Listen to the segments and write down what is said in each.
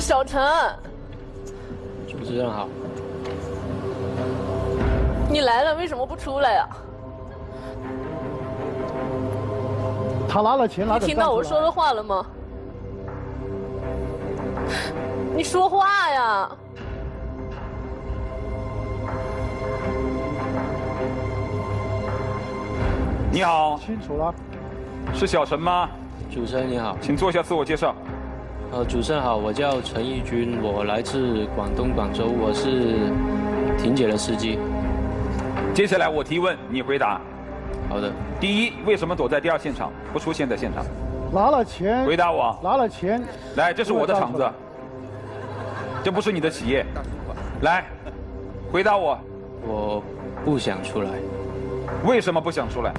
小陈， 主持人好。 你来了，为什么不出来呀？ 他拿了钱，拿着。 你听到我说的话了吗？你说话呀！ 你好， 清楚了。 是小陈吗？ 主持人你好， 请做一下自我介绍。 主持人好，我叫陈义军，我来自广东广州，我是婷姐的司机。 接下来我提问，你回答。 好的。 第一，为什么躲在第二现场，不出现在现场？ 拿了钱。 回答我。 拿了钱。 来，这是我的厂子，这不是你的企业。来，回答我。 我不想出来。 为什么不想出来？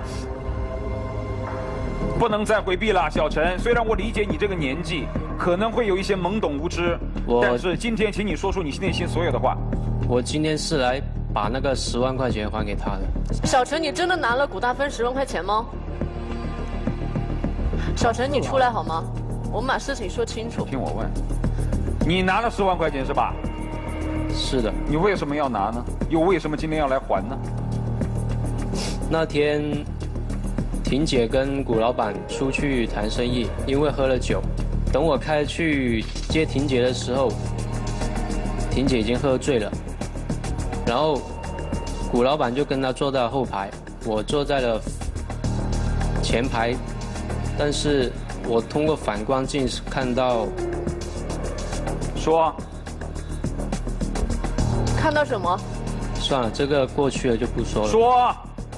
不能再回避了，小陈。虽然我理解你这个年纪可能会有一些懵懂无知，但是今天请你说出你内心所有的话。 我今天是来把那个10万块钱还给他的。 小陈，你真的拿了古大芬10万块钱吗？小陈，你出来好吗？我们把事情说清楚。 听我问，你拿了10万块钱是吧？ 是的。 你为什么要拿呢？又为什么今天要来还呢？ 那天婷姐跟古老板出去谈生意，因为喝了酒。等我开去接婷姐的时候，婷姐已经喝醉了。然后古老板就跟她坐在后排，我坐在了前排。但是我通过反光镜看到， 说， 看到什么？ 算了，这个过去了就不说了。 说。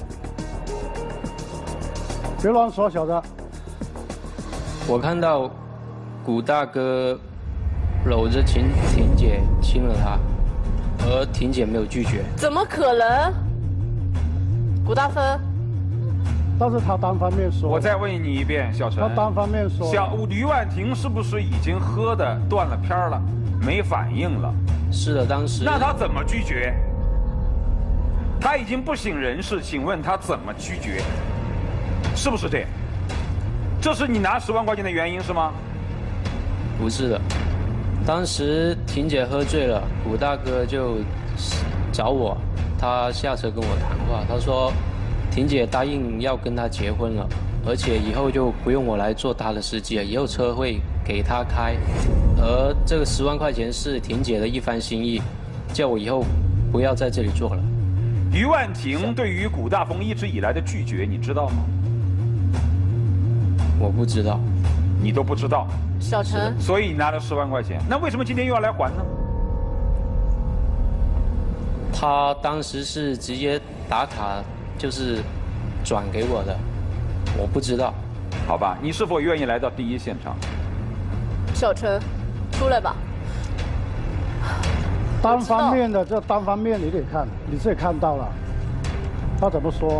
别乱说，小子！ 我看到古大哥搂着婷姐亲了他，而婷姐没有拒绝。 怎么可能？古大芬。 但是他单方面说。 我再问你一遍，小陈。 他单方面说。 吕婉婷是不是已经喝的断了片了，没反应了？ 是的，当时。 那他怎么拒绝？他已经不省人事，请问他怎么拒绝？是不是这样？这是你拿10万块钱的原因是吗？ 不是的，当时婷姐喝醉了，古大哥就找我，他下车跟我谈话，他说婷姐答应要跟他结婚了，而且以后就不用我来做他的司机了，以后车会给他开，而这个10万块钱是婷姐的一番心意，叫我以后不要在这里做了。 吕婉婷对于古大风一直以来的拒绝，你知道吗？ 我不知道。 你都不知道。 小陈。 所以你拿了10万块钱，那为什么今天又要来还呢？ 他当时是直接打卡，就是转给我的，我不知道。 好吧，你是否愿意来到第一现场？ 小陈，出来吧。 单方面的，这单方面你得看，你自己看到了，他怎么说？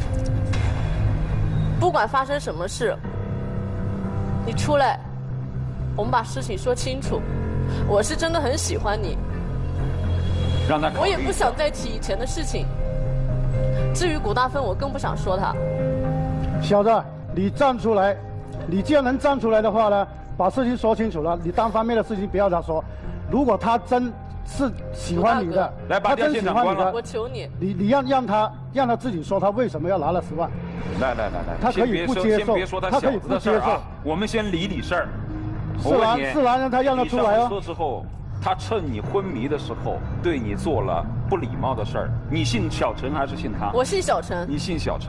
不管发生什么事，你出来，我们把事情说清楚。我是真的很喜欢你， 让他考虑。 我也不想再提以前的事情。至于古大芬，我更不想说他。 小子，你站出来，你既然能站出来的话呢，把事情说清楚了，你单方面的事情不要他说。如果他真是喜欢你的， 来把电现场关了。 我求你， 你让他自己说他为什么要拿了10万。 来， 他可以不接受， 先别说他小子的事儿啊，我们先理事儿。 是男人，他让他出来哦。 你上车之后，他趁你昏迷的时候对你做了不礼貌的事儿，你信小陈还是信他？ 我信小陈。 你信小陈。